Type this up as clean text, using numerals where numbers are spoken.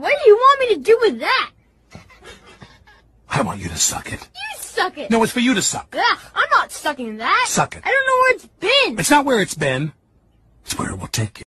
What do you want me to do with that? I want you to suck it. You suck it. No, it's for you to suck. Ugh, I'm not sucking that. Suck it. I don't know where it's been. It's not where it's been. It's where it will take you.